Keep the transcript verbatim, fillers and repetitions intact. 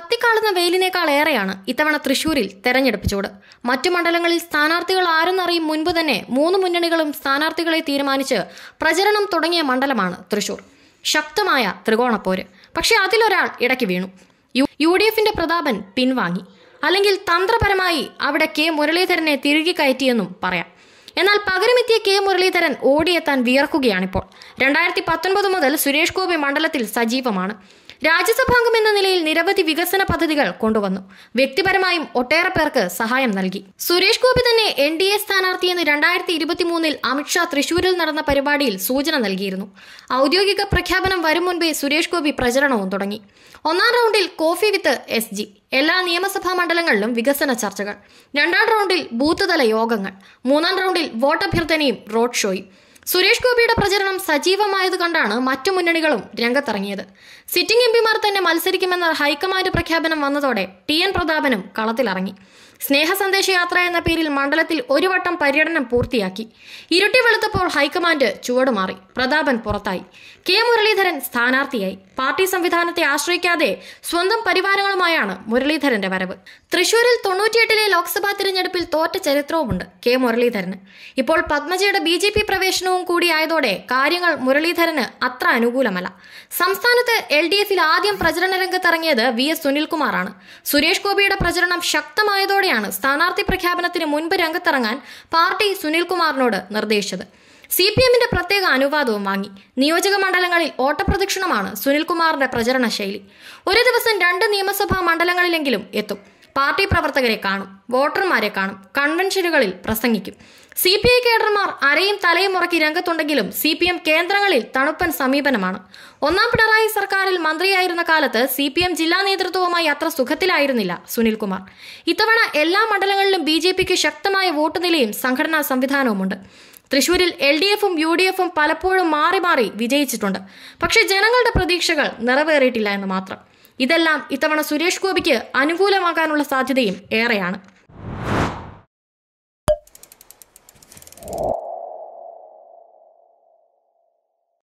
കത്തിക്കാളുന്ന വെയിലിനേക്കാൾ ഏറെയാണ് ഇത്തവണ തൃശൂരിൽ തെരഞ്ഞെടുപ്പ് ചൂട്. മറ്റു മണ്ഡലങ്ങളിൽ സ്ഥാനാർത്ഥികൾ ആരെന്നറിയും മുൻപ് തന്നെ മൂന്ന് മുന്നണികളും സ്ഥാനാർത്ഥികളെ തീരുമാനിച്ച് പ്രചരണം തുടങ്ങിയ മണ്ഡലമാണ് തൃശൂർ. ശക്തമായ ത്രികോണപ്പോര്. പക്ഷെ അതിലൊരാൾ ഇടയ്ക്ക് വീണു. യു ഡി എഫിന്റെ പ്രതാപൻ പിൻവാങ്ങി, അല്ലെങ്കിൽ തന്ത്രപരമായി അവിടെ കെ മുരളീധരനെ തിരികെ കയറ്റിയെന്നും പറയാം. എന്നാൽ പകരമെത്തിയ കെ മുരളീധരൻ ഓടിയെത്താൻ വിയർക്കുകയാണിപ്പോൾ. രണ്ടായിരത്തി പത്തൊൻപത് മുതൽ സുരേഷ് ഗോപി മണ്ഡലത്തിൽ സജീവമാണ്. രാജ്യസഭാംഗം എന്ന നിലയിൽ നിരവധി വികസന പദ്ധതികൾ കൊണ്ടുവന്നു. വ്യക്തിപരമായും ഒട്ടേറെ പേർക്ക് സഹായം നൽകി. സുരേഷ് ഗോപി തന്നെ എൻ ഡി എ സ്ഥാനാർത്ഥിയെന്ന് രണ്ടായിരത്തി ഇരുപത്തി മൂന്നിൽ അമിത്ഷാ തൃശൂരിൽ നടന്ന പരിപാടിയിൽ സൂചന നൽകിയിരുന്നു. ഔദ്യോഗിക പ്രഖ്യാപനം വരും മുൻപേ സുരേഷ് ഗോപി പ്രചരണവും തുടങ്ങി. ഒന്നാം റൗണ്ടിൽ കോഫി വിത്ത് എസ് ജി, എല്ലാ നിയമസഭാ മണ്ഡലങ്ങളിലും വികസന ചർച്ചകൾ. രണ്ടാം റൗണ്ടിൽ ബൂത്ത് തല യോഗങ്ങൾ. മൂന്നാം റൗണ്ടിൽ വോട്ടഭ്യർത്ഥനയും റോഡ് ഷോയും. സുരേഷ് ഗോപിയുടെ പ്രചരണം സജീവമായത് കണ്ടാണ് മറ്റു മുന്നണികളും രംഗത്തിറങ്ങിയത്. സിറ്റിംഗ് എം പിമാർ തന്നെ മത്സരിക്കുമെന്ന ഹൈക്കമാൻഡ് പ്രഖ്യാപനം വന്നതോടെ ടി എൻ പ്രതാപനും കളത്തിലിറങ്ങി. സ്നേഹ സന്ദേശ യാത്ര എന്ന പേരിൽ മണ്ഡലത്തിൽ ഒരു വട്ടം പര്യടനം പൂർത്തിയാക്കി. ഇരുട്ടി വെളുത്തപ്പോൾ ഹൈക്കമാൻഡ് ചുവടുമാറി. പ്രതാപൻ പുറത്തായി. കെ മുരളീധരൻ സ്ഥാനാർത്ഥിയായി. പാർട്ടി സംവിധാനത്തെ ആശ്രയിക്കാതെ സ്വന്തം പരിവാരങ്ങളുമായാണ് മുരളീധരന്റെ വരവ്. തൃശൂരിൽ തൊണ്ണൂറ്റിയെട്ടിലെ ലോക്സഭാ തിരഞ്ഞെടുപ്പിൽ തോറ്റ ചരിത്രവുമുണ്ട് കെ മുരളീധരന്. ഇപ്പോൾ പത്മജയുടെ ബി ജെ പി പ്രവേശനവും കൂടിയായതോടെ കാര്യങ്ങൾ മുരളീധരന് അത്ര അനുകൂലമല്ല. സംസ്ഥാനത്ത് എൽ ഡി എഫിൽ ആദ്യം പ്രചരണ രംഗത്തിറങ്ങിയത് വി എസ് സുനിൽകുമാറാണ്. സുരേഷ് ഗോപിയുടെ പ്രചരണം ശക്തമായതോടെയാണ് സ്ഥാനാർത്ഥി പ്രഖ്യാപനത്തിന് മുൻപ് രംഗത്തിറങ്ങാൻ പാർട്ടി സുനിൽകുമാറിനോട് നിർദ്ദേശിച്ചത്. സി പി എമ്മിന്റെ പ്രത്യേക അനുവാദവും വാങ്ങി. നിയോജക മണ്ഡലങ്ങളിൽ ഓട്ടപ്രദക്ഷിണമാണ് സുനിൽകുമാറിന്റെ പ്രചരണ ശൈലി. ഒരു ദിവസം രണ്ട് നിയമസഭാ മണ്ഡലങ്ങളിലെങ്കിലും എത്തും. പാർട്ടി പ്രവർത്തകരെ കാണും, വോട്ടർമാരെ കാണും, കൺവെൻഷനുകളിൽ പ്രസംഗിക്കും. സി പി ഐ കേഡർമാർ അരയും തലയും ഉറക്കി രംഗത്തുണ്ടെങ്കിലും സി പി എം കേന്ദ്രങ്ങളിൽ തണുപ്പൻ സമീപനമാണ്. ഒന്നാം പിണറായി സർക്കാരിൽ മന്ത്രിയായിരുന്ന കാലത്ത് സി പി എം ജില്ലാ നേതൃത്വവുമായി അത്ര സുഖത്തിലായിരുന്നില്ല സുനിൽകുമാർ. ഇത്തവണ എല്ലാ മണ്ഡലങ്ങളിലും ബി ജെ പിക്ക് ശക്തമായ വോട്ട് നിലയും സംഘടനാ സംവിധാനവുമുണ്ട്. തൃശൂരിൽ എൽ ഡി എഫും യു ഡി എഫും പലപ്പോഴും മാറി മാറി വിജയിച്ചിട്ടുണ്ട്. പക്ഷേ ജനങ്ങളുടെ പ്രതീക്ഷകൾ നിറവേറിയിട്ടില്ല എന്ന് മാത്രം. ഇതെല്ലാം ഇത്തവണ സുരേഷ് ഗോപിക്ക് അനുകൂലമാകാനുള്ള സാധ്യതയും ഏറെയാണ്.